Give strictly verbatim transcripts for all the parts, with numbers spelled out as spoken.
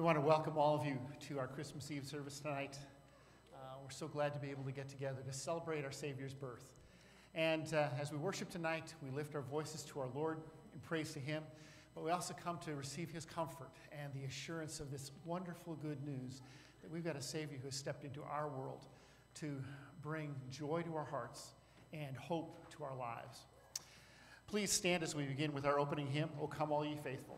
want to welcome all of you to our Christmas Eve service tonight. Uh, we're so glad to be able to get together to celebrate our Savior's birth. And uh, as we worship tonight, we lift our voices to our Lord in praise to Him, but we also come to receive His comfort and the assurance of this wonderful good news that we've got a Savior who has stepped into our world to bring joy to our hearts and hope to our lives. Please stand as we begin with our opening hymn, O Come All Ye Faithful.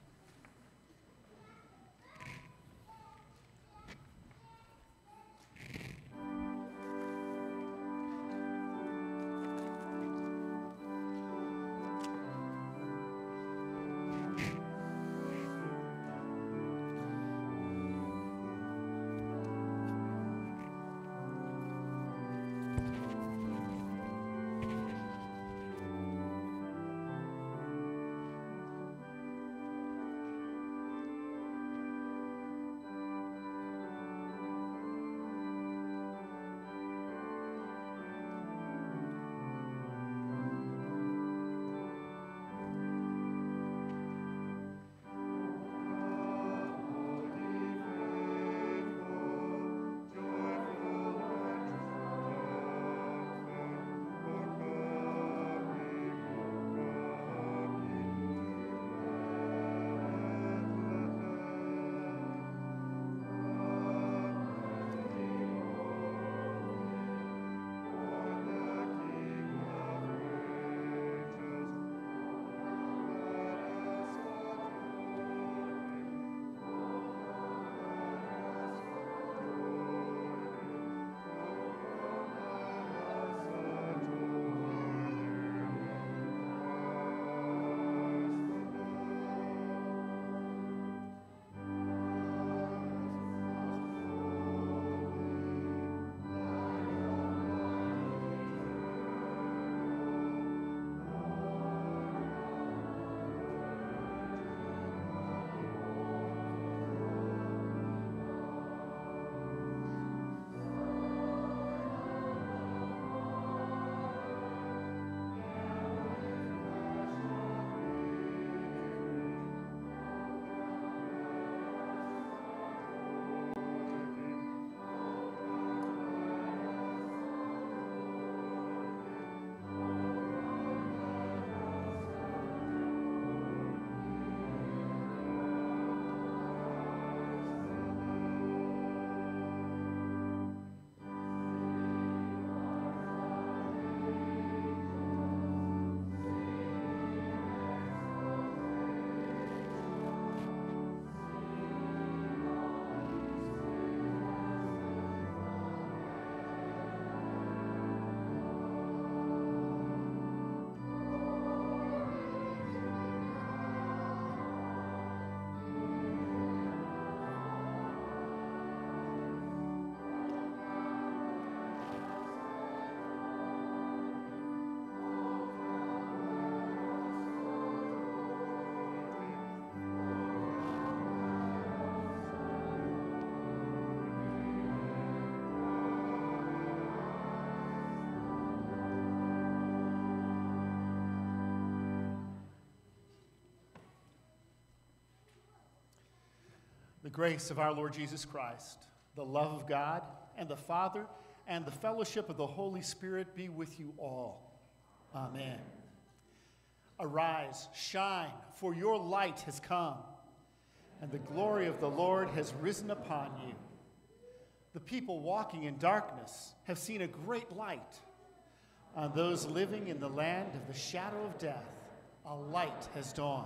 The grace of our Lord Jesus Christ, the love of God and the Father, and the fellowship of the Holy Spirit be with you all. Amen. Arise, shine, for your light has come, and the glory of the Lord has risen upon you. The people walking in darkness have seen a great light. On those living in the land of the shadow of death, a light has dawned.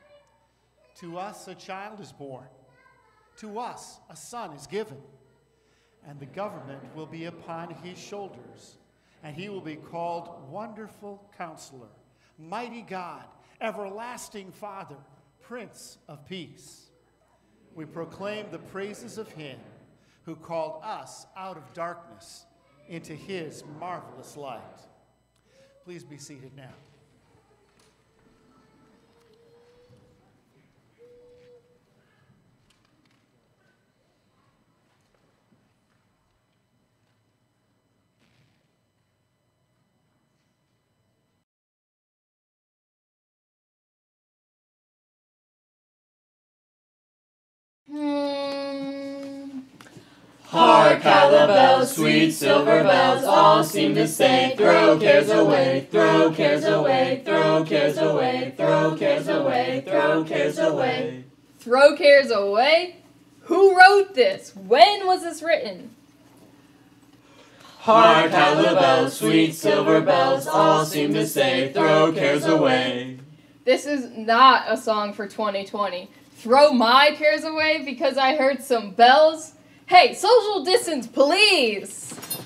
To us a child is born. To us a son is given, and the government will be upon his shoulders, and he will be called Wonderful Counselor, Mighty God, Everlasting Father, Prince of Peace. We proclaim the praises of him who called us out of darkness into his marvelous light. Please be seated now. Hmm. Hark, how the bells, sweet silver bells, all seem to say, throw cares away, throw cares away, throw cares away, throw cares away, throw cares away. Throw cares away? Who wrote this? When was this written? Hark, how the bells, sweet silver bells, all seem to say, throw cares away. This is not a song for twenty twenty. Throw my cares away because I heard some bells? Hey, social distance, please!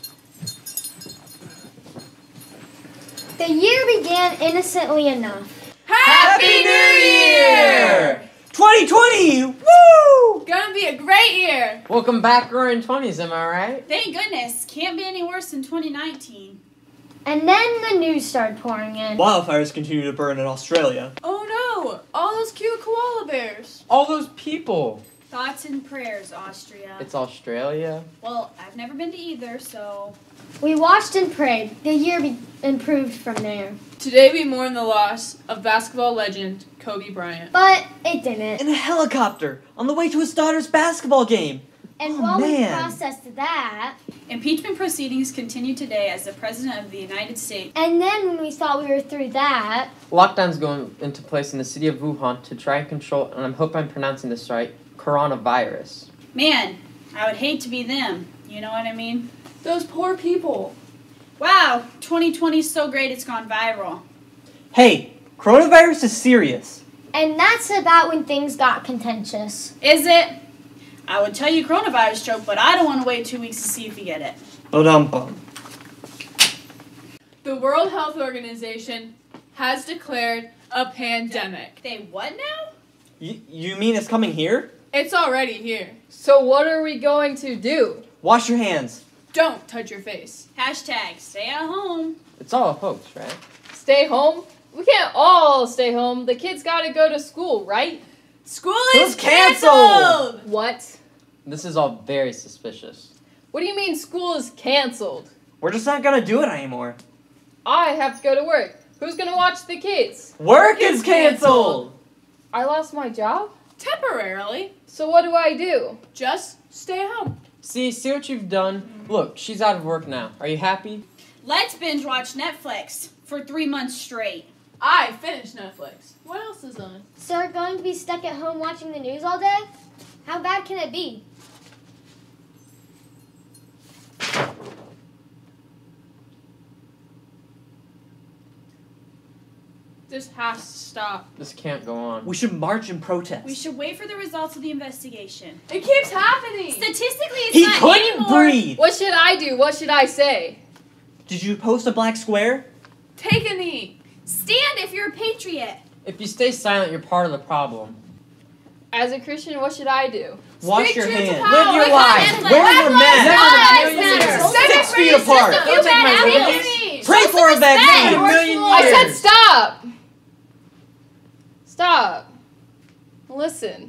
The year began innocently enough. Happy New Year! twenty twenty! Woo! Gonna be a great year! Welcome back, Roaring Twenties, am I right? Thank goodness. Can't be any worse than twenty nineteen. And then the news started pouring in. Wildfires continue to burn in Australia. Oh no! All those cute koala bears. All those people. Thoughts and prayers, Austria. It's Australia. Well, I've never been to either, so... We watched and prayed. The year be- improved from there. Today we mourn the loss of basketball legend Kobe Bryant. But it didn't. In a helicopter, on the way to his daughter's basketball game. And Oh, while we man. processed that, Impeachment proceedings continue today as the President of the United States. and then when we thought we were through that, Lockdown's going into place in the city of Wuhan to try and control, and I hope I'm pronouncing this right, coronavirus. Man, I would hate to be them. You know what I mean? Those poor people. Wow, twenty twenty is so great it's gone viral. Hey, coronavirus is serious. and that's about when things got contentious. Is it? I would tell you coronavirus joke, but I don't want to wait two weeks to see if you get it. Ba-dum-bum. The World Health Organization has declared a pandemic. They what now? Y- you mean it's coming here? It's already here. So what are we going to do? Wash your hands. Don't touch your face. Hashtag stay at home. It's all a hoax, right? Stay home? We can't all stay home. The kids gotta go to school, right? School School's is canceled! canceled! What? This is all very suspicious. What do you mean school is canceled? We're just not gonna do it anymore. I have to go to work. Who's gonna watch the kids? Work is canceled! I lost my job? Temporarily. So what do I do? Just stay at home. See, see what you've done? Look, she's out of work now. Are you happy? Let's binge watch Netflix for three months straight. I finished Netflix. What else is on? So we're going to be stuck at home watching the news all day? How bad can it be? This has to stop. This can't go on. We should march and protest. We should wait for the results of the investigation. It keeps happening. Statistically, it's He not couldn't anymore. breathe! What should I do? What should I say? Did you post a black square? Take a knee. Stand if you're a patriot. If you stay silent, you're part of the problem. As a Christian, what should I do? Wash Speak your truth to hands. power. Live your Live life. life. Wear Live your life. mask. Lives Never matter. million Second Six feet phrase, apart. just a Don't few take my bad rules. apples. Pray Show for a some vaccine. respect. A million I years. said stop! Stop. Listen.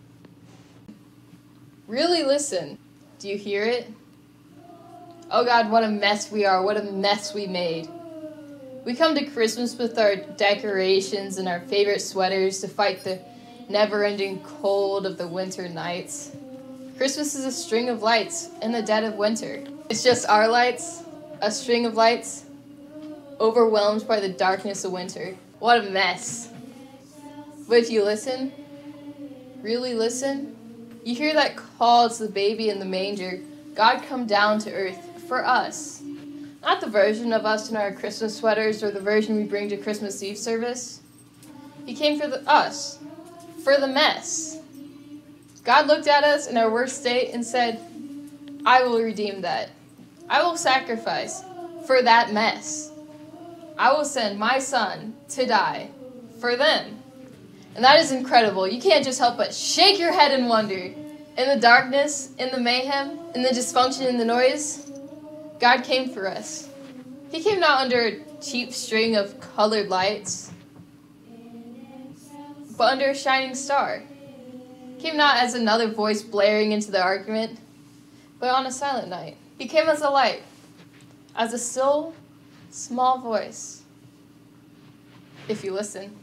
Really listen. Do you hear it? Oh God, what a mess we are. What a mess we made. We come to Christmas with our decorations and our favorite sweaters to fight the never-ending cold of the winter nights. Christmas is a string of lights in the dead of winter. It's just our lights, a string of lights, overwhelmed by the darkness of winter. What a mess. But if you listen, really listen, you hear that call to the baby in the manger. God come down to earth for us. Not the version of us in our Christmas sweaters or the version we bring to Christmas Eve service. He came for the, us, for the mess. God looked at us in our worst state and said, I will redeem that. I will sacrifice for that mess. I will send my son to die for them. And that is incredible. You can't just help but shake your head in wonder. In the darkness, in the mayhem, in the dysfunction, in the noise, God came for us. He came not under a cheap string of colored lights, but under a shining star. He came not as another voice blaring into the argument, but on a silent night. He came as a light, as a still, small voice. If you listen.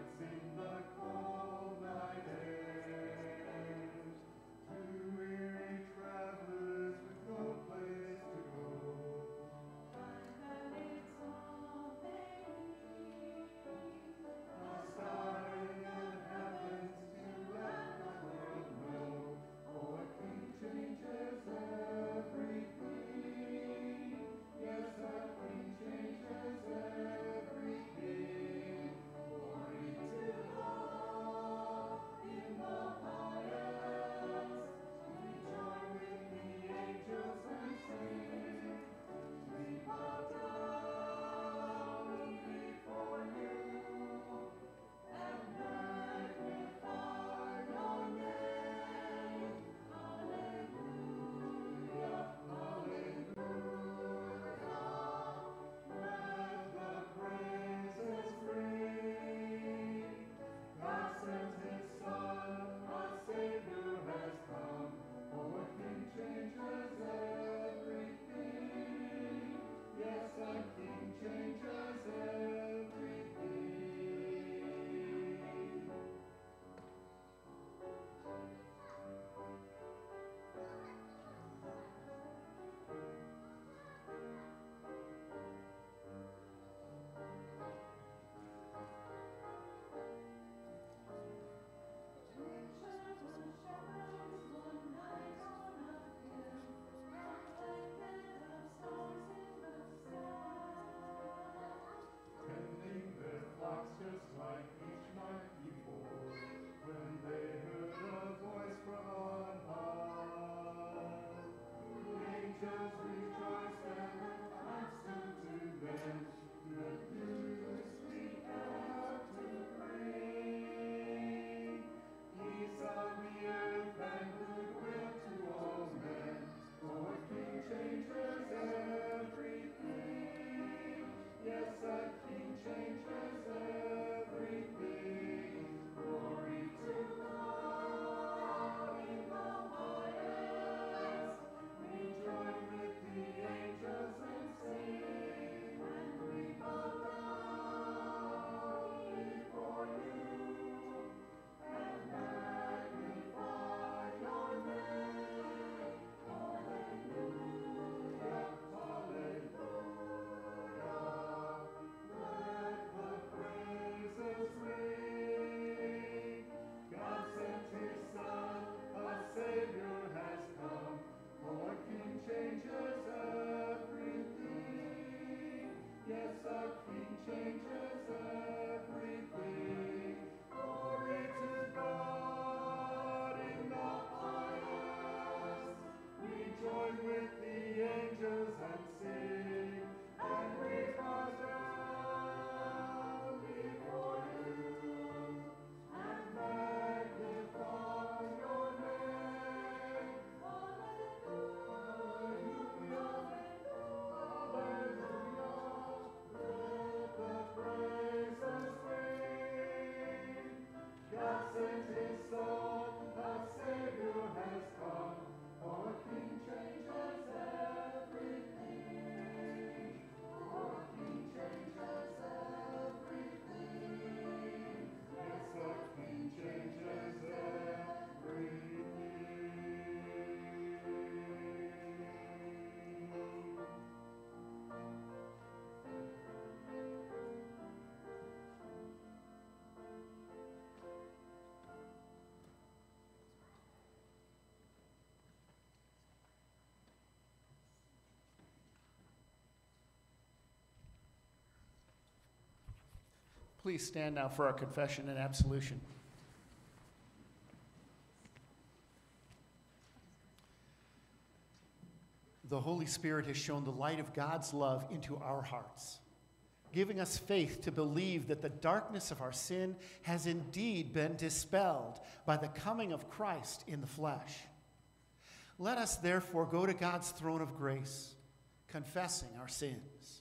Please stand now for our confession and absolution. The Holy Spirit has shown the light of God's love into our hearts, giving us faith to believe that the darkness of our sin has indeed been dispelled by the coming of Christ in the flesh. Let us therefore go to God's throne of grace, confessing our sins.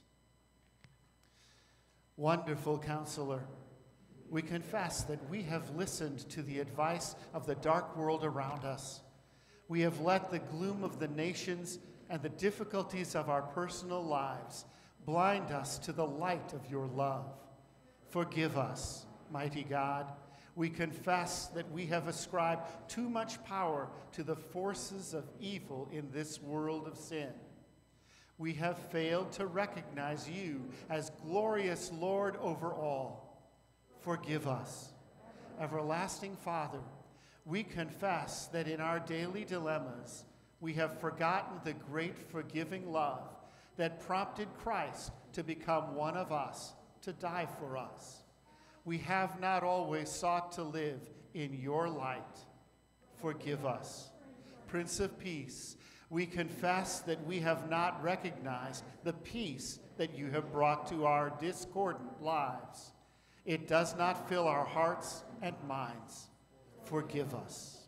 Wonderful Counselor, we confess that we have listened to the advice of the dark world around us. We have let the gloom of the nations and the difficulties of our personal lives blind us to the light of your love. Forgive us Mighty God, we confess that we have ascribed too much power to the forces of evil in this world of sin. We have failed to recognize you as glorious Lord over all. Forgive us. Everlasting Father, we confess that in our daily dilemmas, we have forgotten the great forgiving love that prompted Christ to become one of us, to die for us. We have not always sought to live in your light. Forgive us. Prince of Peace, we confess that we have not recognized the peace that you have brought to our discordant lives. It does not fill our hearts and minds. Forgive us.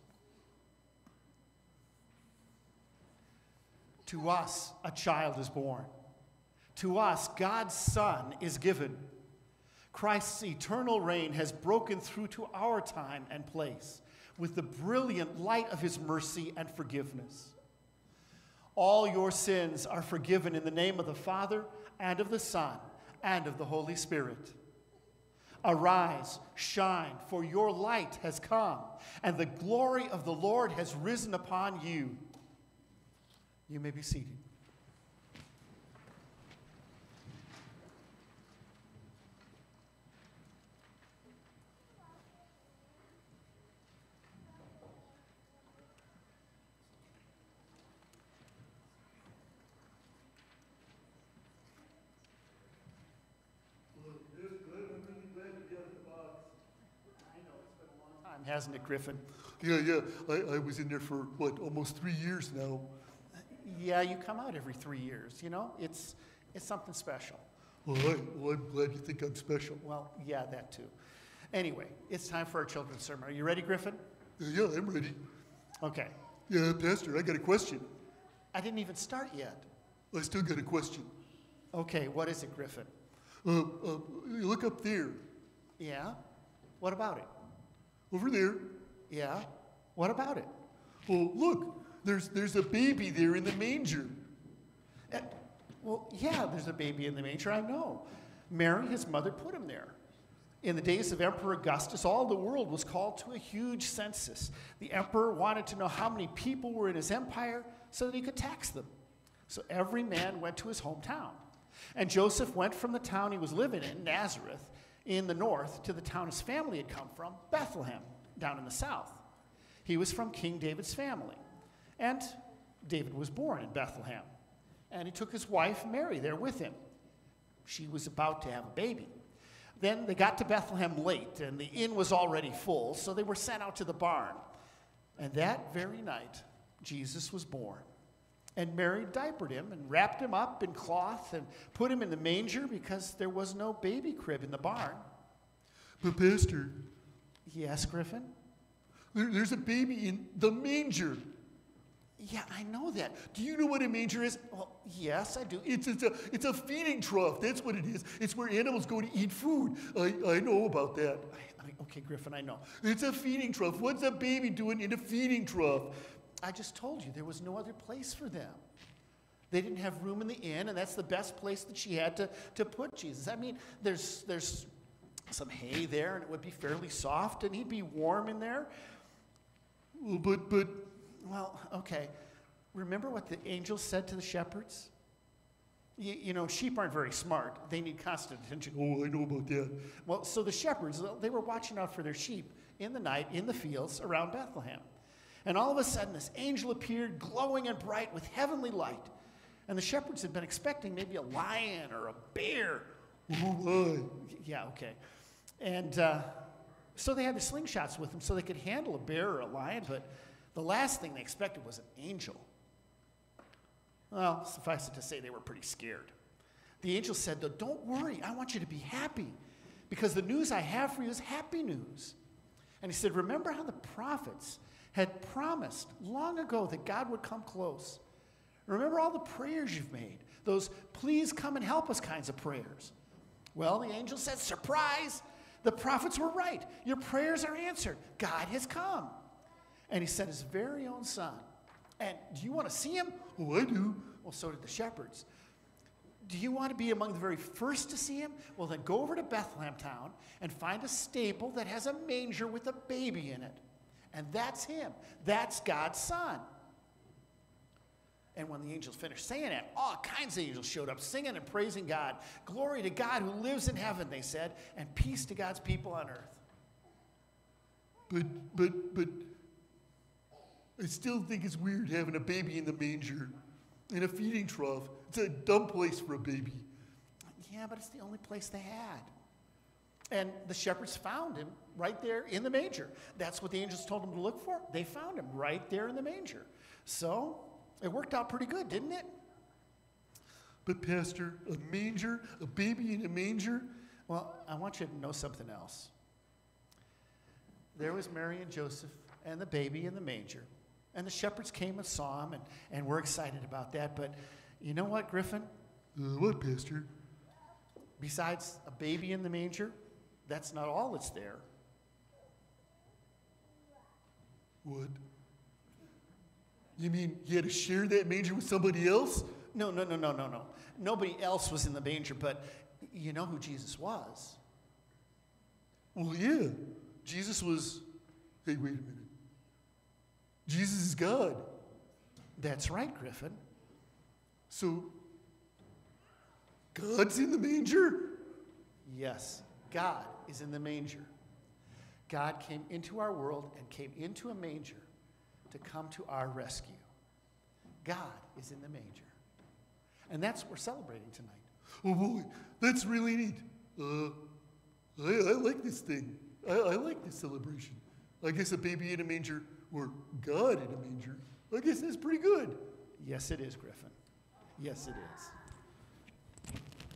To us, a child is born. To us, God's Son is given. Christ's eternal reign has broken through to our time and place with the brilliant light of his mercy and forgiveness. All your sins are forgiven in the name of the Father and of the Son and of the Holy Spirit. Arise, shine, for your light has come, and the glory of the Lord has risen upon you. You may be seated. Hasn't it, Griffin? Yeah, yeah. I, I was in there for, what, almost three years now. Yeah, you come out every three years, you know? It's, it's something special. Well, I, well, I'm glad you think I'm special. Well, yeah, that too. Anyway, it's time for our children's sermon. Are you ready, Griffin? Yeah, yeah, I'm ready. Okay. Yeah, Pastor, I got a question. I didn't even start yet. I still got a question. Okay, what is it, Griffin? Uh, uh, you look up there. Yeah? What about it? Over there. Yeah? What about it? Well, look, there's there's a baby there in the manger. Uh, well, yeah, there's a baby in the manger, I know. Mary, his mother, put him there. In the days of Emperor Augustus, all the world was called to a huge census. The emperor wanted to know how many people were in his empire so that he could tax them. So every man went to his hometown. And Joseph went from the town he was living in, Nazareth, in the north, to the town his family had come from, Bethlehem, down in the south. He was from King David's family. And David was born in Bethlehem. And he took his wife, Mary, there with him. She was about to have a baby. Then they got to Bethlehem late, and the inn was already full, so they were sent out to the barn. And that very night, Jesus was born. And Mary diapered him and wrapped him up in cloth and put him in the manger because there was no baby crib in the barn. But Pastor. Yes, Griffin? There, there's a baby in the manger. Yeah, I know that. Do you know what a manger is? Well, yes, I do. It's, it's, a, it's a feeding trough. That's what it is. It's where animals go to eat food. I, I know about that. I, I, okay, Griffin, I know. It's a feeding trough. What's a baby doing in a feeding trough? I just told you there was no other place for them. They didn't have room in the inn, and that's the best place that she had to, to put Jesus. I mean, there's, there's some hay there, and it would be fairly soft, and he'd be warm in there. Well, but, but... Well, okay. Remember what the angel said to the shepherds? You, you know, sheep aren't very smart. They need constant attention. Oh, I know about that. Well, so the shepherds, they were watching out for their sheep in the night in the fields around Bethlehem. And all of a sudden, this angel appeared, glowing and bright with heavenly light. And the shepherds had been expecting maybe a lion or a bear. Oh, my. Yeah, okay. And uh, so they had their slingshots with them so they could handle a bear or a lion, but the last thing they expected was an angel. Well, suffice it to say, they were pretty scared. The angel said, though, don't worry, I want you to be happy, because the news I have for you is happy news. And he said, remember how the prophets had promised long ago that God would come close. Remember all the prayers you've made, those please come and help us kinds of prayers. Well, the angel said, surprise, the prophets were right. Your prayers are answered. God has come. And he sent his very own son. And do you want to see him? Oh, I do. Well, so did the shepherds. Do you want to be among the very first to see him? Well, then go over to Bethlehem town and find a stable that has a manger with a baby in it. And that's him. That's God's son. And when the angels finished saying it, all kinds of angels showed up singing and praising God. Glory to God who lives in heaven, they said, and peace to God's people on earth. But, but, but, I still think it's weird having a baby in the manger, in a feeding trough. It's a dumb place for a baby. Yeah, but it's the only place they had. And the shepherds found him right there in the manger. That's what the angels told them to look for. They found him right there in the manger. So it worked out pretty good, didn't it? But Pastor, a manger, a baby in a manger? Well, I want you to know something else. There was Mary and Joseph and the baby in the manger. And the shepherds came and saw him, and, and we're excited about that. But you know what, Griffin? Uh, what, Pastor? Besides a baby in the manger, that's not all that's there. What? You mean you had to share that manger with somebody else? No, no, no, no, no, no. Nobody else was in the manger, but you know who Jesus was. Well, yeah. Jesus was... Hey, wait a minute. Jesus is God. That's right, Griffin. So, God's in the manger? Yes, God is in the manger. God came into our world and came into a manger to come to our rescue. God is in the manger. And that's what we're celebrating tonight. Oh boy, that's really neat. Uh, I, I like this thing. I, I like this celebration. I guess a baby in a manger, or God in a manger, I guess that's pretty good. Yes, it is, Griffin. Yes, it is.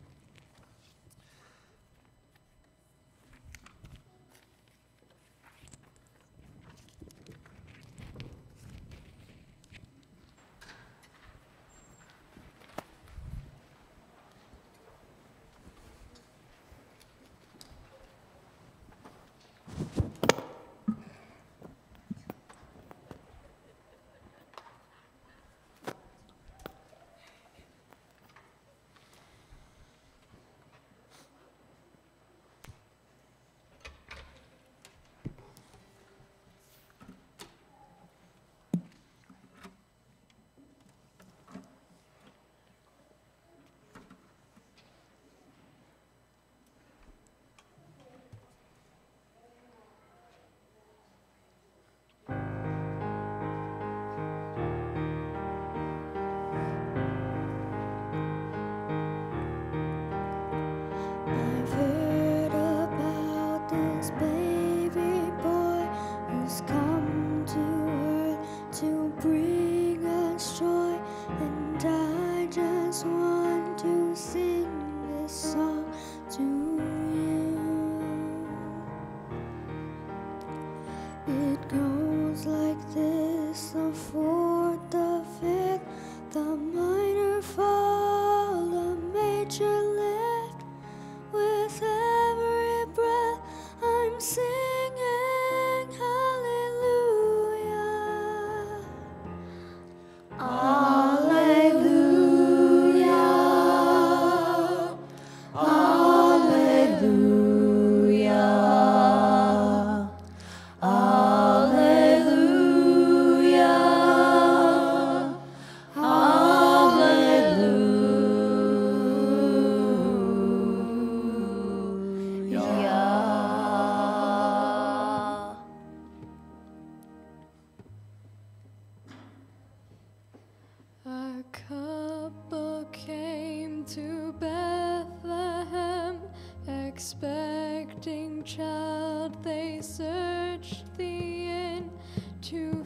expecting child, they searched the inn to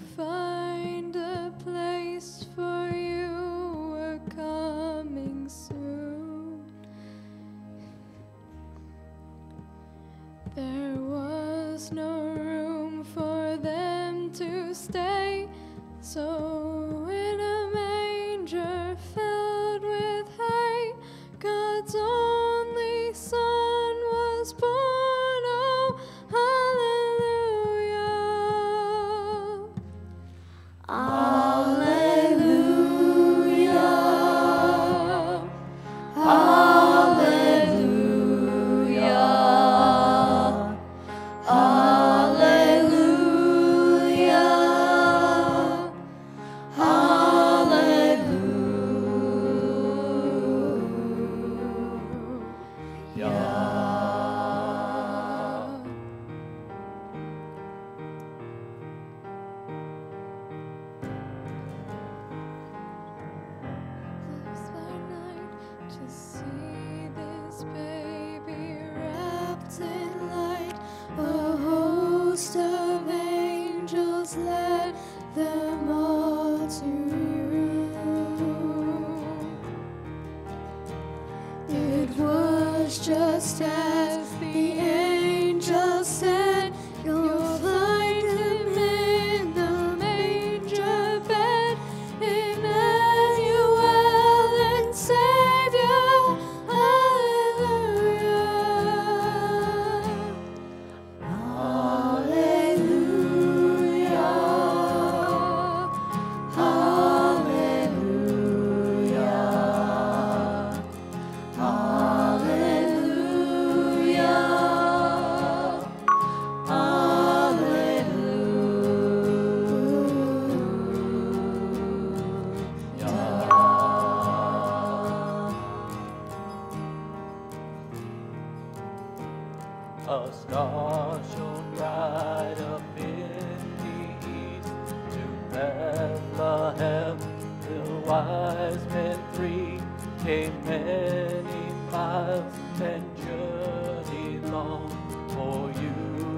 find a place for you were coming soon. There was no room for them to stay, so in a manger filled with hay, God's only Son was born. Oh, hallelujah! Hallelujah! host of angels led them all to you. It was just as the angel said, you'll find him in the manger bed, Emmanuel and Savior. Hallelujah. Hallelujah. Hallelujah. Hallelujah. A star shone bright up in the east to Bethlehem. The wise men three came many miles and journeyed long for you.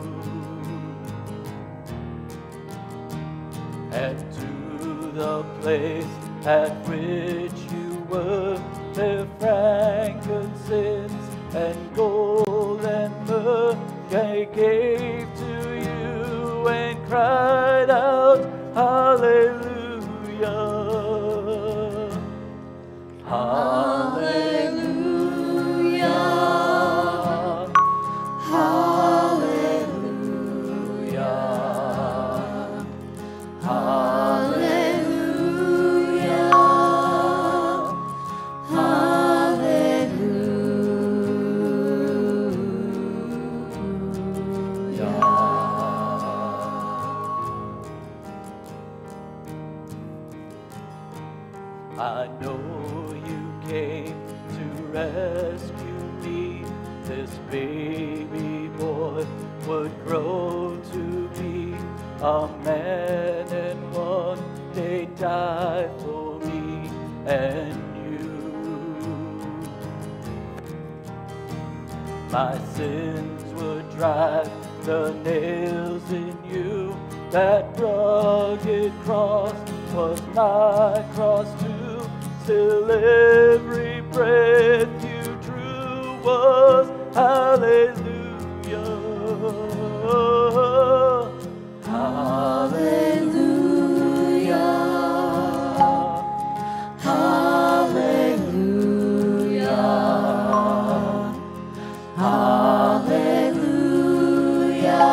And to the place at which you were, their frankincense and gold and myrrh they gave to you and cried out, Hallelujah. Hallelujah. Hallelujah. Hallelujah. I know you came to rescue me. This baby boy would grow to be a man and one day die for me and you. My sins would drive the nails in you. That rugged cross was my cross too. Still every breath you drew was hallelujah. Hallelujah. Hallelujah. Hallelujah.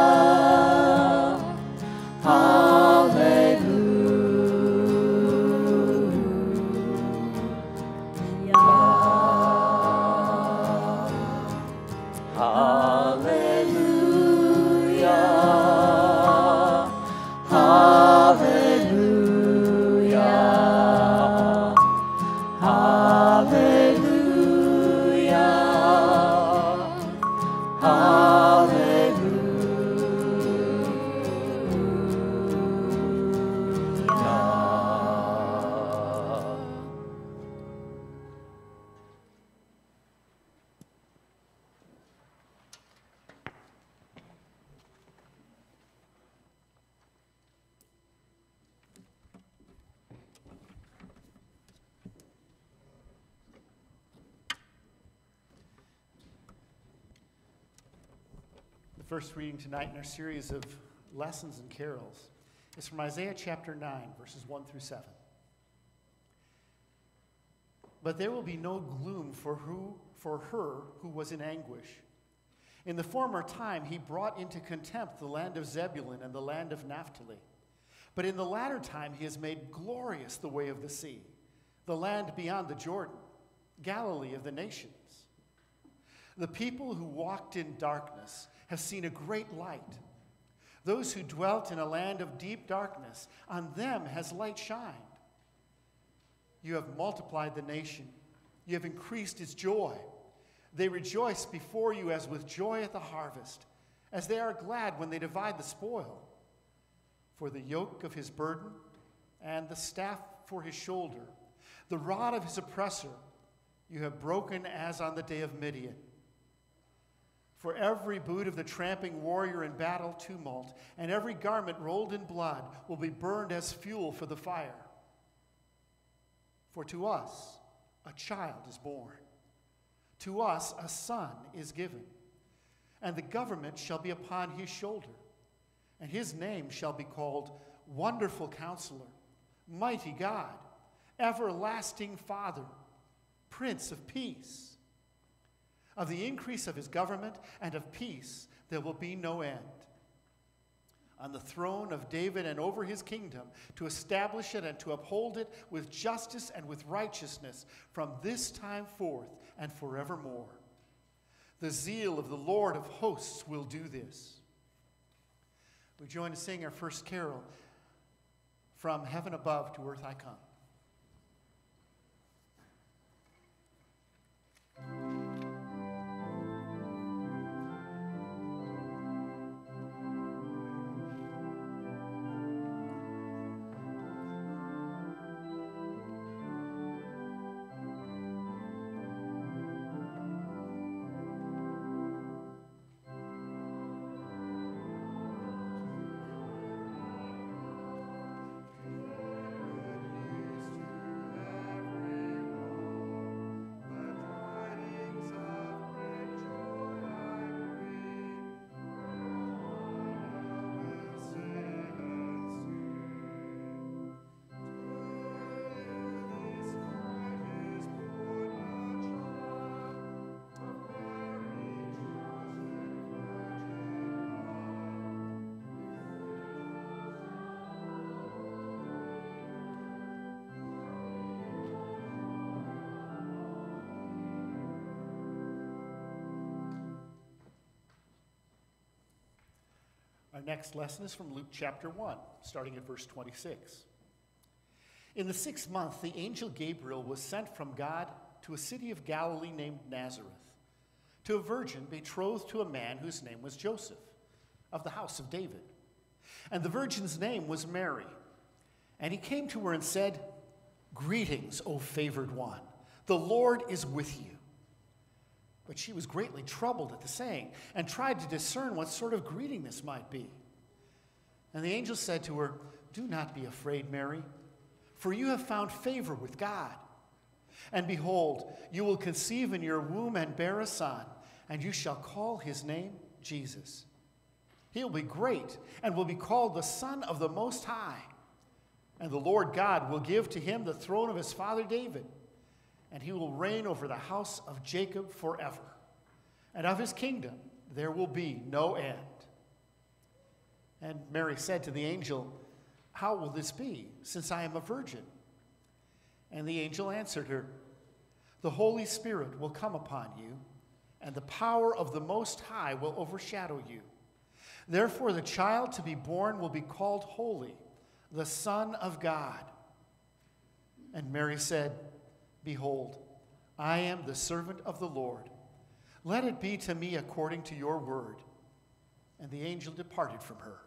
The first reading tonight in our series of lessons and carols is from Isaiah chapter nine, verses one through seven. But there will be no gloom for who for her who was in anguish. In the former time he brought into contempt the land of Zebulun and the land of Naphtali. But in the latter time he has made glorious the way of the sea, the land beyond the Jordan, Galilee of the nations. The people who walked in darkness have seen a great light. Those who dwelt in a land of deep darkness, on them has light shined. You have multiplied the nation. You have increased its joy. They rejoice before you as with joy at the harvest, as they are glad when they divide the spoil. For the yoke of his burden and the staff for his shoulder, the rod of his oppressor, you have broken as on the day of Midian. For every boot of the tramping warrior in battle tumult, and every garment rolled in blood will be burned as fuel for the fire. For to us a child is born, to us a son is given, and the government shall be upon his shoulder, and his name shall be called Wonderful Counselor, Mighty God, Everlasting Father, Prince of Peace. Of the increase of his government and of peace there will be no end. On the throne of David and over his kingdom, to establish it and to uphold it with justice and with righteousness from this time forth and forevermore. The zeal of the Lord of hosts will do this. We join to sing our first carol, From Heaven Above to Earth I Come. Our next lesson is from Luke chapter one, starting at verse twenty-six. In the sixth month, the angel Gabriel was sent from God to a city of Galilee named Nazareth, to a virgin betrothed to a man whose name was Joseph, of the house of David. And the virgin's name was Mary. And he came to her and said, "Greetings, O favored one, the Lord is with you." But she was greatly troubled at the saying, and tried to discern what sort of greeting this might be. And the angel said to her, "Do not be afraid, Mary, for you have found favor with God. And behold, you will conceive in your womb and bear a son, and you shall call his name Jesus. He will be great, and will be called the Son of the Most High. And the Lord God will give to him the throne of his father David, and he will reign over the house of Jacob forever. And of his kingdom there will be no end." And Mary said to the angel, "How will this be, since I am a virgin?" And the angel answered her, "The Holy Spirit will come upon you, and the power of the Most High will overshadow you. Therefore the child to be born will be called Holy, the Son of God." And Mary said, "Behold, I am the servant of the Lord. Let it be to me according to your word." And the angel departed from her.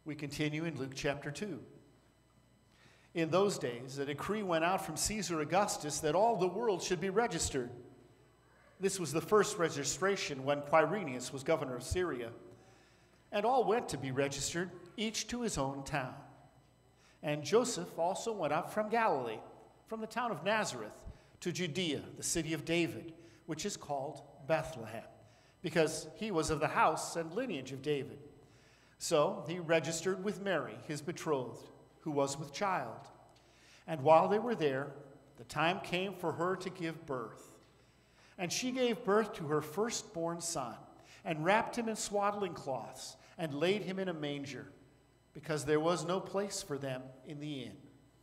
We continue in Luke chapter two. In those days, a decree went out from Caesar Augustus that all the world should be registered. This was the first registration when Quirinius was governor of Syria. And all went to be registered, each to his own town. And Joseph also went up from Galilee, from the town of Nazareth, to Judea, the city of David, which is called Bethlehem, because he was of the house and lineage of David. So he registered with Mary, his betrothed, who was with child. And while they were there, the time came for her to give birth. And she gave birth to her firstborn son, and wrapped him in swaddling cloths, and laid him in a manger, because there was no place for them in the inn.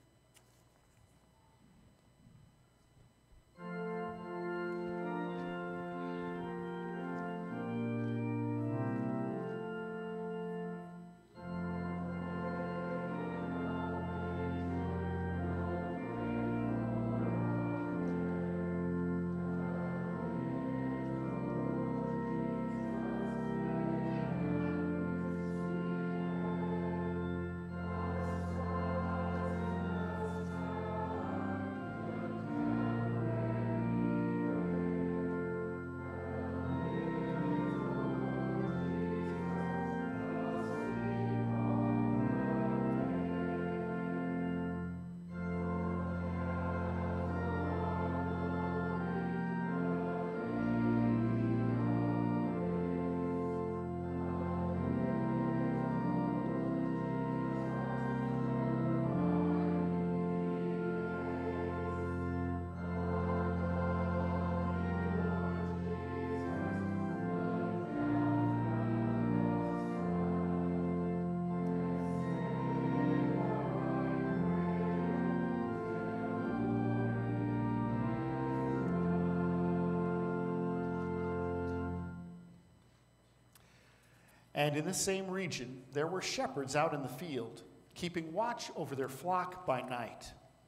And in the same region, there were shepherds out in the field, keeping watch over their flock by night.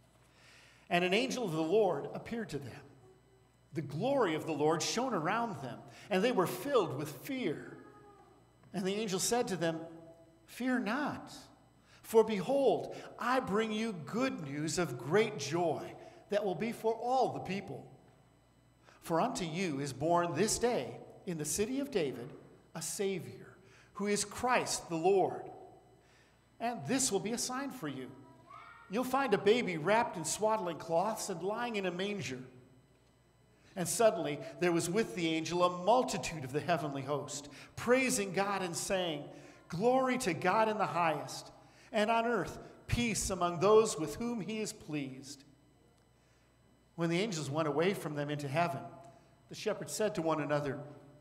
And an angel of the Lord appeared to them. The glory of the Lord shone around them, and they were filled with fear. And the angel said to them, "Fear not, for behold, I bring you good news of great joy that will be for all the people. For unto you is born this day in the city of David a Savior, who is Christ the Lord. And this will be a sign for you. You'll find a baby wrapped in swaddling cloths and lying in a manger." And suddenly there was with the angel a multitude of the heavenly host, praising God and saying, "Glory to God in the highest, and on earth peace among those with whom he is pleased." When the angels went away from them into heaven, the shepherds said to one another,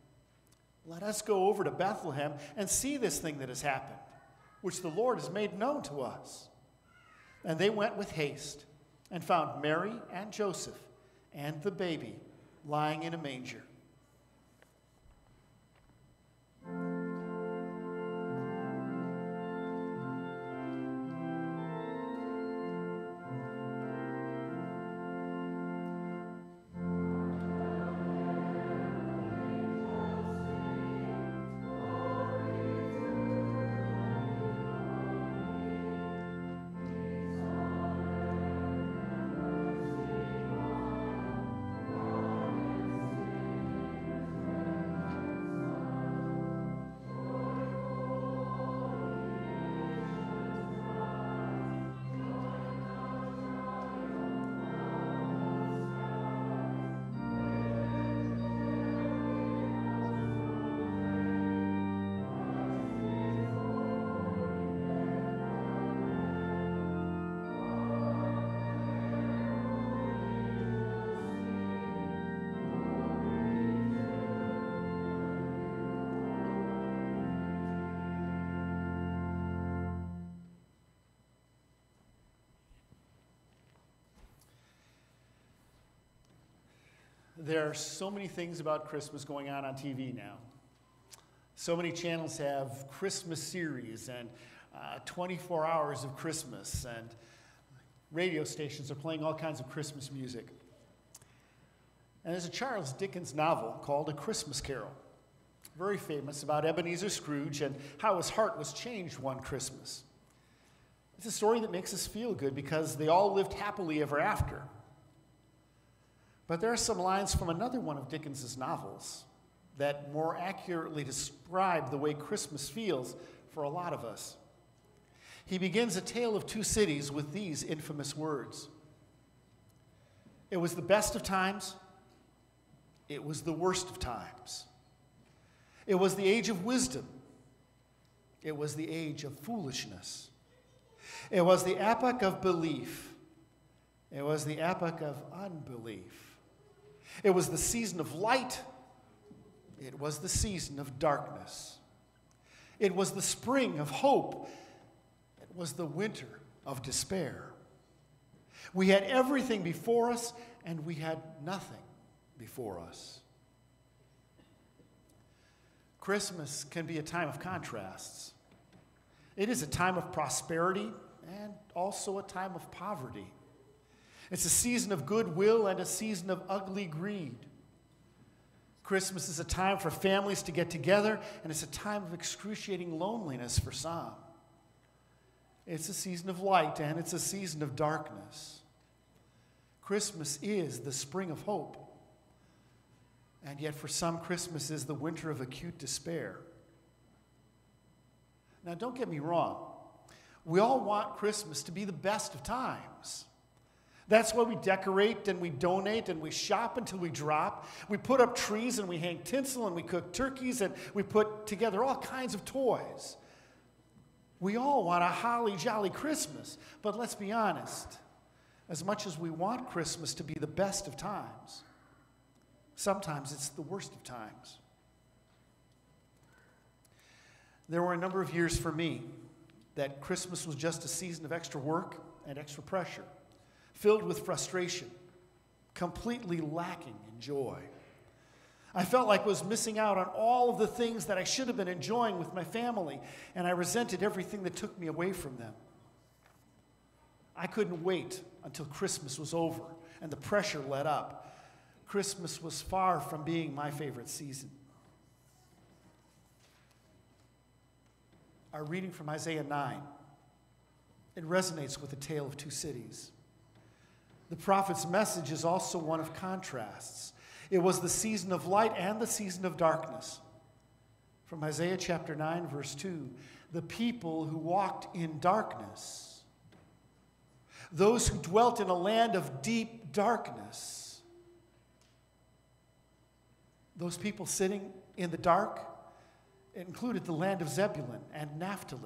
"Let us go over to Bethlehem and see this thing that has happened, which the Lord has made known to us." And they went with haste and found Mary and Joseph and the baby lying in a manger. There are so many things about Christmas going on on T V now. So many channels have Christmas series and uh, twenty-four hours of Christmas, and radio stations are playing all kinds of Christmas music. And there's a Charles Dickens novel called A Christmas Carol. very famous, about Ebenezer Scrooge and how his heart was changed one Christmas. It's a story that makes us feel good because they all lived happily ever after. But there are some lines from another one of Dickens's novels that more accurately describe the way Christmas feels for a lot of us. He begins A Tale of Two Cities with these infamous words. It was the best of times. It was the worst of times. It was the age of wisdom. It was the age of foolishness. It was the epoch of belief. It was the epoch of unbelief. It was the season of light. It was the season of darkness. It was the spring of hope. It was the winter of despair. We had everything before us, and we had nothing before us. Christmas can be a time of contrasts. It is a time of prosperity and also a time of poverty. It's a season of goodwill and a season of ugly greed. Christmas is a time for families to get together, and it's a time of excruciating loneliness for some. It's a season of light, and it's a season of darkness. Christmas is the spring of hope. And yet for some, Christmas is the winter of acute despair. Now, don't get me wrong. We all want Christmas to be the best of times. That's why we decorate and we donate and we shop until we drop. We put up trees and we hang tinsel and we cook turkeys and we put together all kinds of toys. We all want a holly jolly Christmas. But let's be honest. As much as we want Christmas to be the best of times, sometimes it's the worst of times. There were a number of years for me that Christmas was just a season of extra work and extra pressure, filled with frustration, completely lacking in joy. I felt like I was missing out on all of the things that I should have been enjoying with my family, and I resented everything that took me away from them. I couldn't wait until Christmas was over and the pressure let up. Christmas was far from being my favorite season. Our reading from Isaiah nine, it resonates with the tale of two cities. The prophet's message is also one of contrasts. It was the season of light and the season of darkness. From Isaiah chapter nine, verse two, the people who walked in darkness, those who dwelt in a land of deep darkness, those people sitting in the dark, it included the land of Zebulun and Naphtali.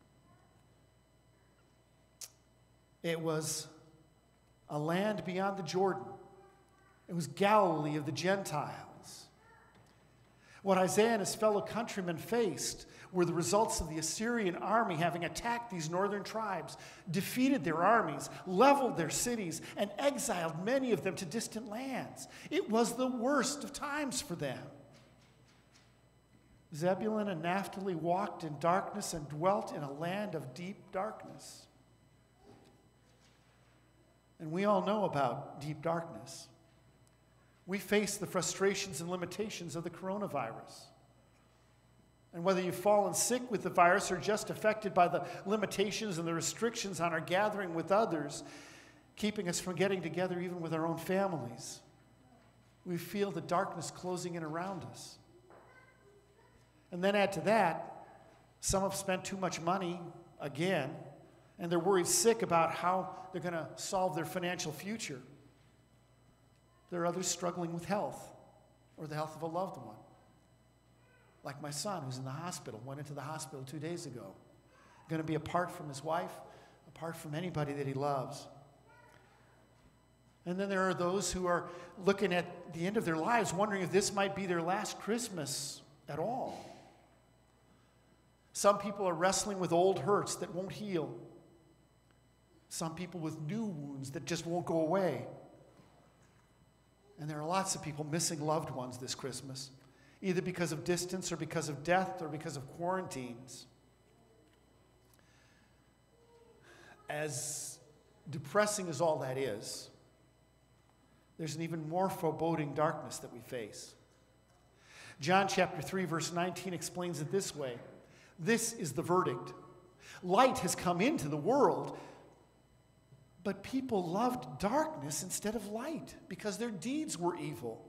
It was a land beyond the Jordan. It was Galilee of the Gentiles. What Isaiah and his fellow countrymen faced were the results of the Assyrian army having attacked these northern tribes, defeated their armies, leveled their cities, and exiled many of them to distant lands. It was the worst of times for them. Zebulun and Naphtali walked in darkness and dwelt in a land of deep darkness. And we all know about deep darkness. We face the frustrations and limitations of the coronavirus. And whether you've fallen sick with the virus or just affected by the limitations and the restrictions on our gathering with others, keeping us from getting together even with our own families, we feel the darkness closing in around us. And then add to that, some have spent too much money again, and they're worried sick about how they're going to solve their financial future. There are others struggling with health or the health of a loved one. Like my son, who's in the hospital, went into the hospital two days ago. Going to be apart from his wife, apart from anybody that he loves. And then there are those who are looking at the end of their lives, wondering if this might be their last Christmas at all. Some people are wrestling with old hurts that won't heal. Some people with new wounds that just won't go away. And there are lots of people missing loved ones this Christmas, either because of distance or because of death or because of quarantines. As depressing as all that is, there's an even more foreboding darkness that we face. John chapter three, verse nineteen explains it this way. This is the verdict. Light has come into the world, but people loved darkness instead of light because their deeds were evil.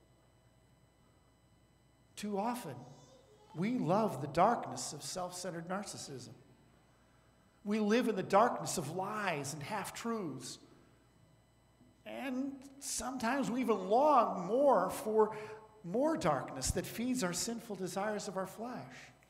Too often, we love the darkness of self-centered narcissism. We live in the darkness of lies and half-truths. And sometimes we even long more for more darkness that feeds our sinful desires of our flesh.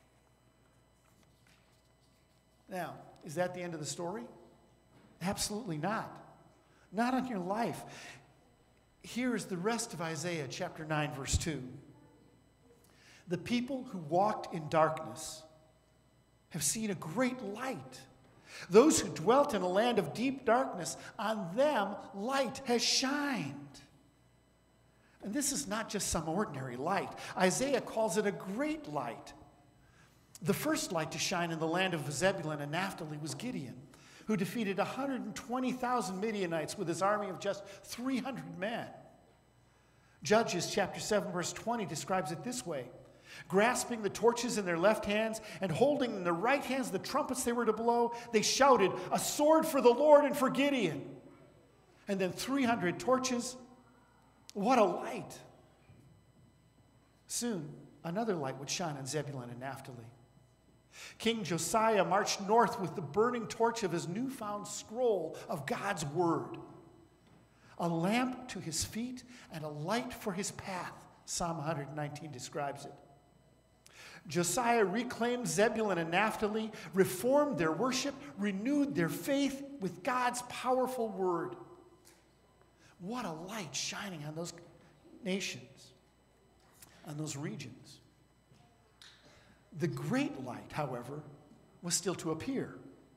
Now, is that the end of the story? Absolutely not. Not on your life. Here is the rest of Isaiah chapter nine, verse two. The people who walked in darkness have seen a great light. Those who dwelt in a land of deep darkness, on them light has shined. And this is not just some ordinary light. Isaiah calls it a great light. The first light to shine in the land of Zebulun and Naphtali was Gideon, who defeated one hundred twenty thousand Midianites with his army of just three hundred men. Judges chapter seven, verse twenty describes it this way. Grasping the torches in their left hands and holding in their right hands the trumpets they were to blow, they shouted, "A sword for the Lord and for Gideon." And then three hundred torches. What a light. Soon, another light would shine on Zebulun and Naphtali. King Josiah marched north with the burning torch of his newfound scroll of God's word. A lamp to his feet and a light for his path, Psalm one nineteen describes it. Josiah reclaimed Zebulun and Naphtali, reformed their worship, renewed their faith with God's powerful word. What a light shining on those nations, on those regions. The great light, however, was still to appear.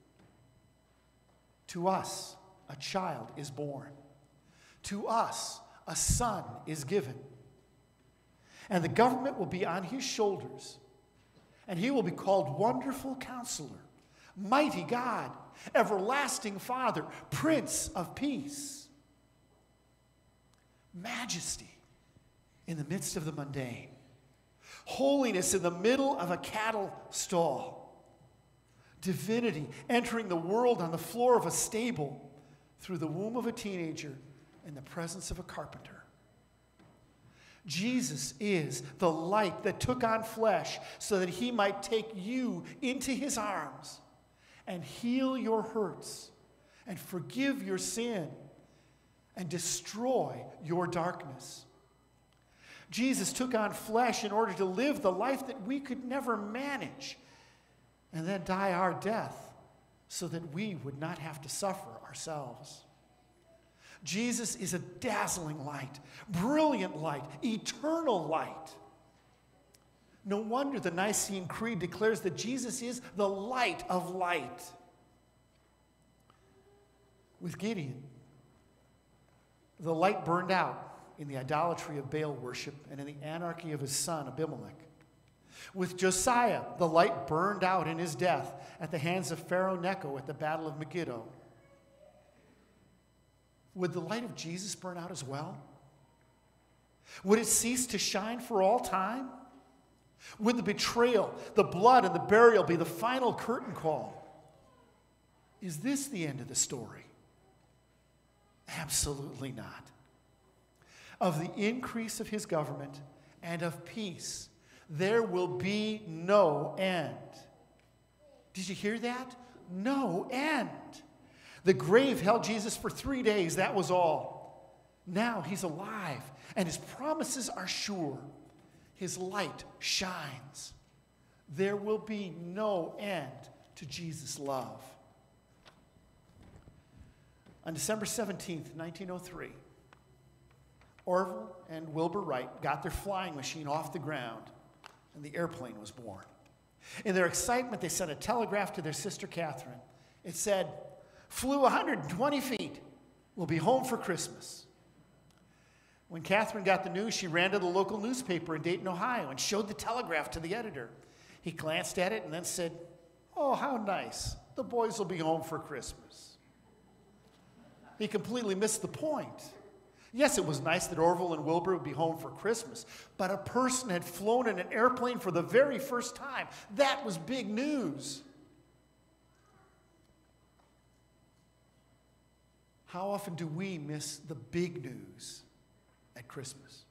To us, a child is born. To us, a son is given. And the government will be on his shoulders. And he will be called Wonderful Counselor, Mighty God, Everlasting Father, Prince of Peace. Majesty in the midst of the mundane. Holiness in the middle of a cattle stall. Divinity entering the world on the floor of a stable through the womb of a teenager in the presence of a carpenter. Jesus is the light that took on flesh so that he might take you into his arms and heal your hurts and forgive your sin and destroy your darkness. Jesus took on flesh in order to live the life that we could never manage and then die our death so that we would not have to suffer ourselves. Jesus is a dazzling light, brilliant light, eternal light. No wonder the Nicene Creed declares that Jesus is the light of light. With Gideon, the light burned out in the idolatry of Baal worship and in the anarchy of his son Abimelech. With Josiah, the light burned out in his death at the hands of Pharaoh Necho at the Battle of Megiddo. Would the light of Jesus burn out as well? Would it cease to shine for all time? Would the betrayal, the blood, and the burial be the final curtain call? Is this the end of the story? Absolutely not. Of the increase of his government and of peace, there will be no end. Did you hear that? No end. The grave held Jesus for three days, that was all. Now he's alive, and his promises are sure. His light shines. There will be no end to Jesus' love. On December seventeenth, nineteen oh three, Orville and Wilbur Wright got their flying machine off the ground, and the airplane was born. In their excitement, they sent a telegraph to their sister Catherine. It said, "Flew one hundred twenty feet. We'll be home for Christmas." When Catherine got the news, she ran to the local newspaper in Dayton, Ohio, and showed the telegraph to the editor. He glanced at it and then said, "Oh, how nice. The boys will be home for Christmas." He completely missed the point. Yes, it was nice that Orville and Wilbur would be home for Christmas, but a person had flown in an airplane for the very first time. That was big news. How often do we miss the big news at Christmas?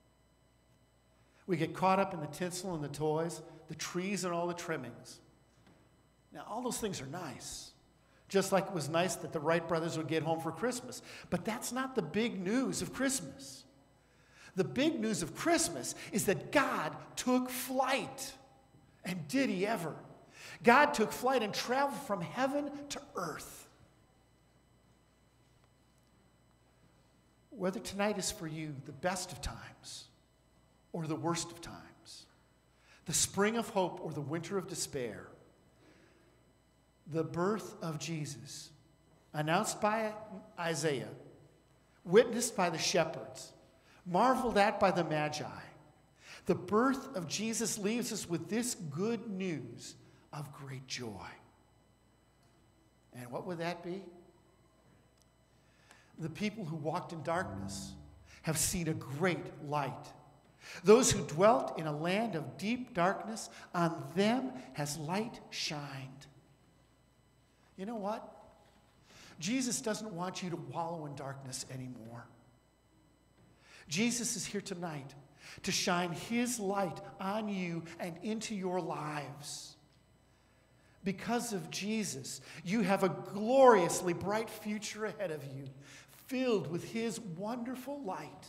We get caught up in the tinsel and the toys, the trees and all the trimmings. Now, all those things are nice. Just like it was nice that the Wright brothers would get home for Christmas. But that's not the big news of Christmas. The big news of Christmas is that God took flight. And did he ever? God took flight and traveled from heaven to earth. Whether tonight is for you the best of times or the worst of times, the spring of hope or the winter of despair, the birth of Jesus, announced by Isaiah, witnessed by the shepherds, marveled at by the Magi. The birth of Jesus leaves us with this good news of great joy. And what would that be? The people who walked in darkness have seen a great light. Those who dwelt in a land of deep darkness, on them has light shined. You know what? Jesus doesn't want you to wallow in darkness anymore. Jesus is here tonight to shine his light on you and into your lives. Because of Jesus, you have a gloriously bright future ahead of you, filled with his wonderful light.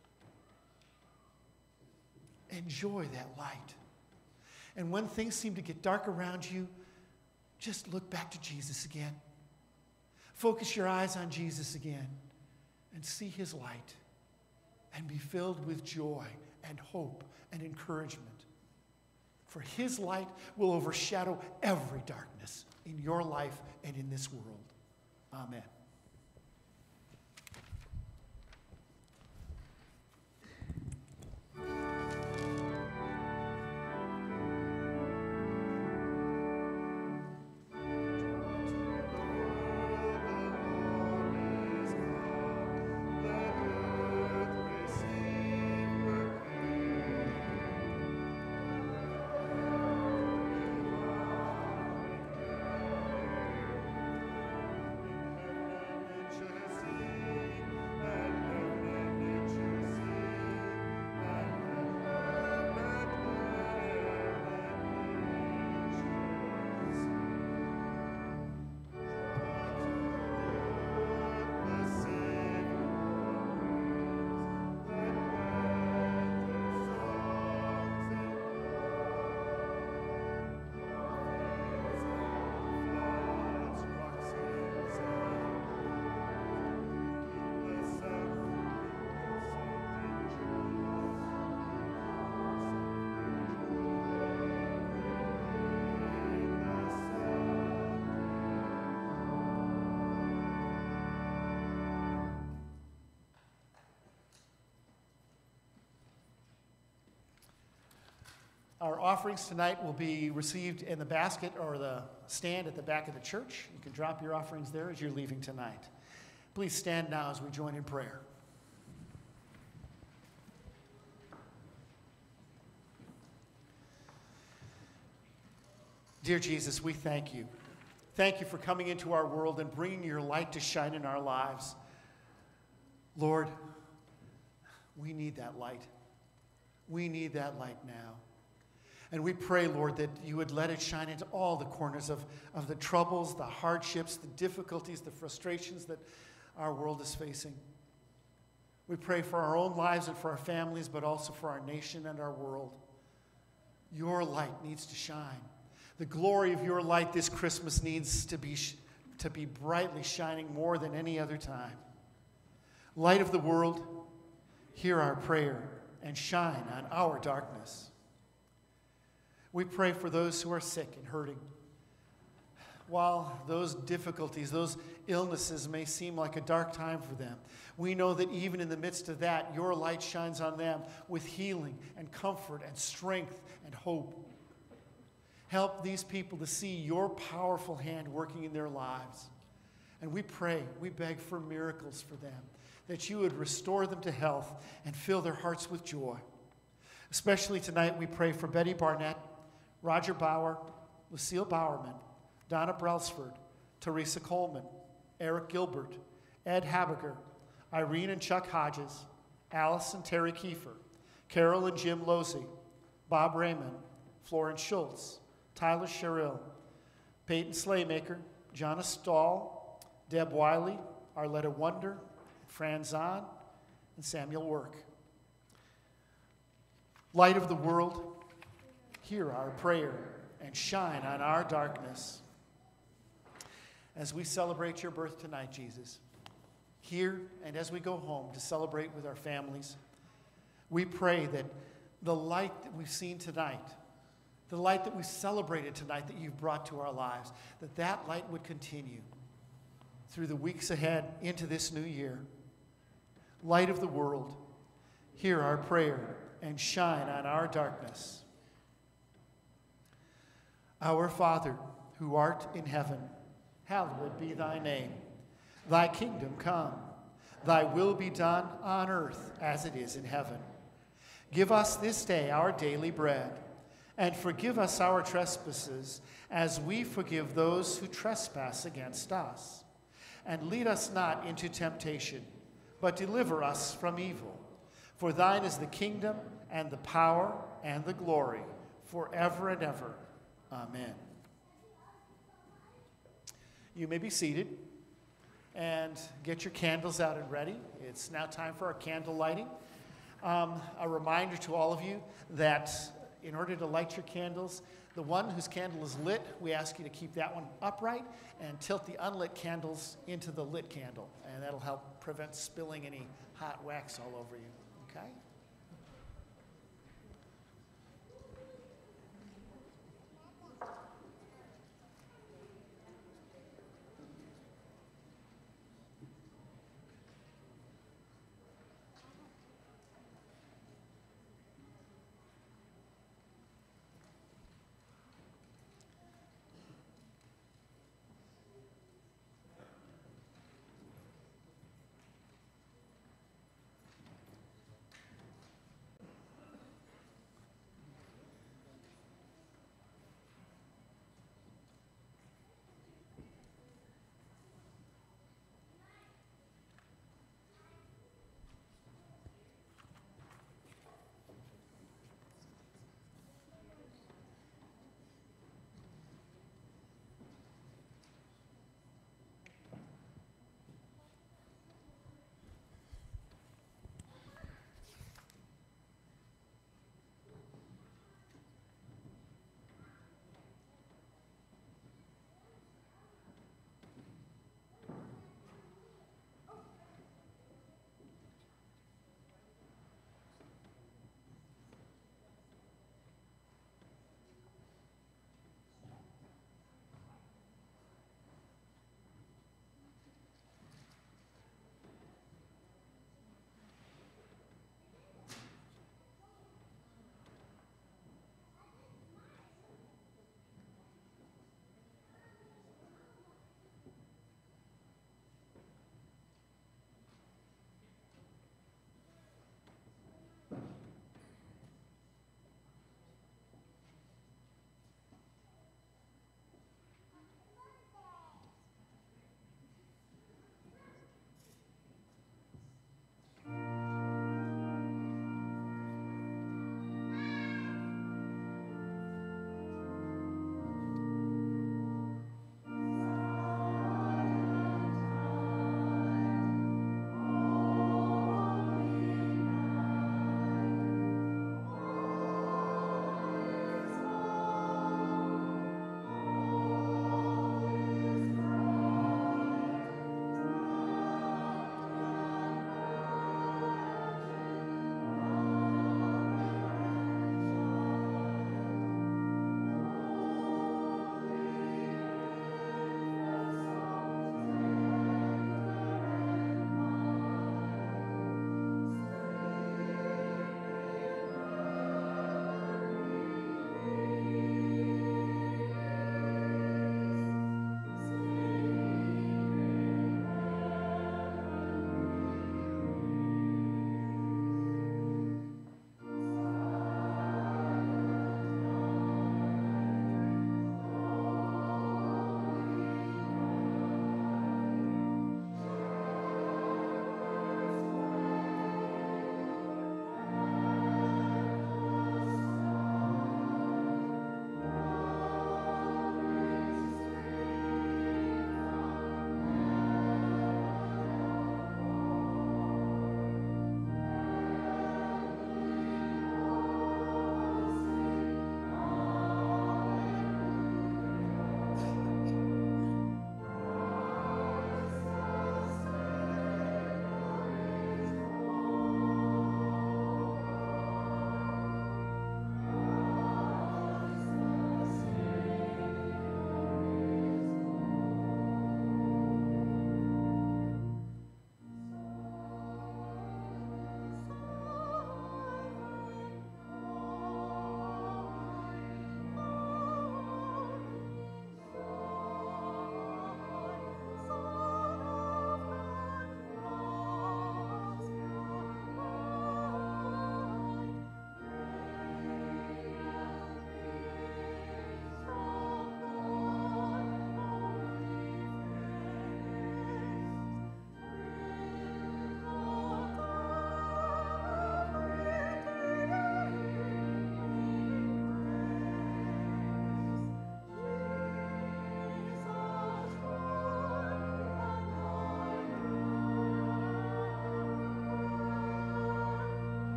Enjoy that light. And when things seem to get dark around you, just look back to Jesus again. Focus your eyes on Jesus again and see his light and be filled with joy and hope and encouragement. For his light will overshadow every darkness in your life and in this world. Amen. Our offerings tonight will be received in the basket or the stand at the back of the church. You can drop your offerings there as you're leaving tonight. Please stand now as we join in prayer. Dear Jesus, we thank you. Thank you for coming into our world and bringing your light to shine in our lives. Lord, we need that light. We need that light now. And we pray, Lord, that you would let it shine into all the corners of, of the troubles, the hardships, the difficulties, the frustrations that our world is facing. We pray for our own lives and for our families, but also for our nation and our world. Your light needs to shine. The glory of your light this Christmas needs to be, to be brightly shining more than any other time. Light of the world, hear our prayer and shine on our darkness. We pray for those who are sick and hurting. While those difficulties, those illnesses may seem like a dark time for them, we know that even in the midst of that, your light shines on them with healing and comfort and strength and hope. Help these people to see your powerful hand working in their lives. And we pray, we beg for miracles for them, that you would restore them to health and fill their hearts with joy. Especially tonight, we pray for Betty Barnett, Roger Bauer, Lucille Bowerman, Donna Brelsford, Teresa Coleman, Eric Gilbert, Ed Habiger, Irene and Chuck Hodges, Alice and Terry Kiefer, Carol and Jim Losey, Bob Raymond, Florence Schultz, Tyler Sherrill, Peyton Slaymaker, Jonna Stahl, Deb Wiley, Arletta Wonder, Fran Zahn, and Samuel Work. Light of the world, hear our prayer and shine on our darkness. As we celebrate your birth tonight, Jesus, here and as we go home to celebrate with our families, we pray that the light that we've seen tonight, the light that we celebrated tonight that you've brought to our lives, that that light would continue through the weeks ahead into this new year. Light of the world, hear our prayer and shine on our darkness. Our Father, who art in heaven, hallowed be thy name. Thy kingdom come, thy will be done on earth as it is in heaven. Give us this day our daily bread, and forgive us our trespasses, as we forgive those who trespass against us. And lead us not into temptation, but deliver us from evil. For thine is the kingdom, and the power, and the glory, forever and ever. Amen. You may be seated and get your candles out and ready. It's now time for our candle lighting. Um, a reminder to all of you that in order to light your candles, the one whose candle is lit, we ask you to keep that one upright and tilt the unlit candles into the lit candle, and that'll help prevent spilling any hot wax all over you, okay?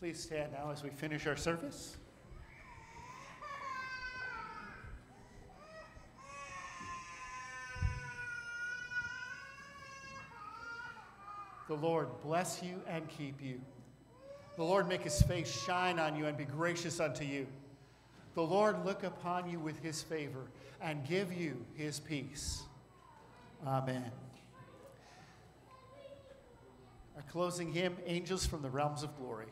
Please stand now as we finish our service. The Lord bless you and keep you. The Lord make his face shine on you and be gracious unto you. The Lord look upon you with his favor and give you his peace. Amen. Our closing hymn, Angels from the Realms of Glory.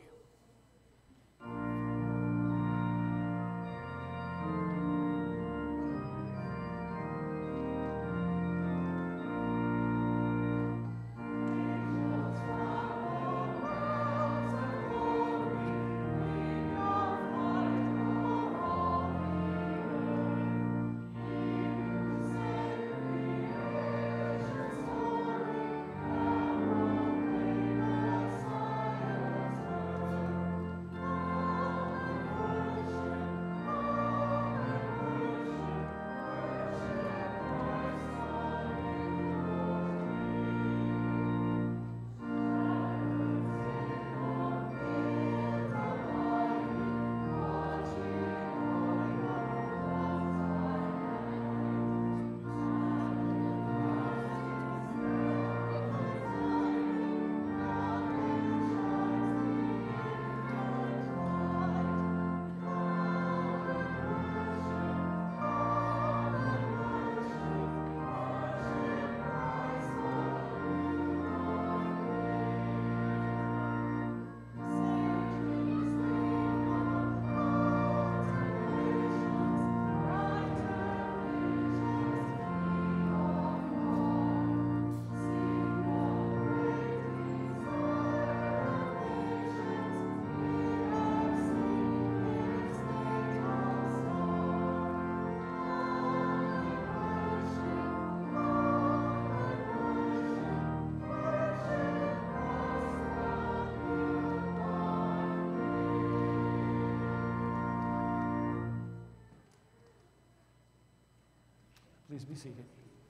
Please be seated.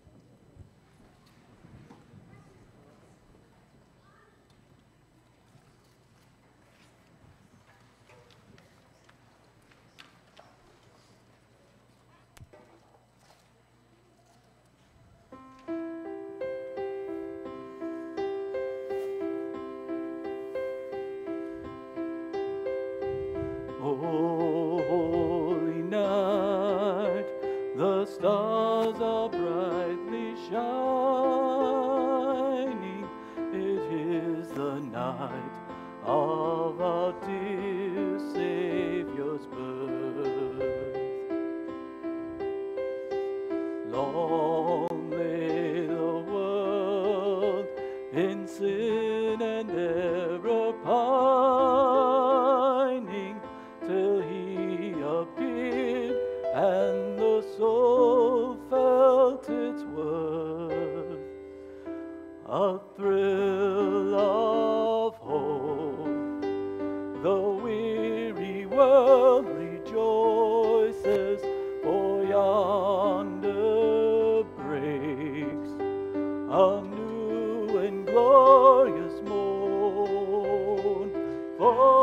Holy night, the stars are brightly shining. It is the night of our dear Savior's birth. Long lay the world in sin and error pining, till he appeared and the soul felt its worth. A thrill of hope, the weary world rejoices, for yonder breaks a new and glorious morn. For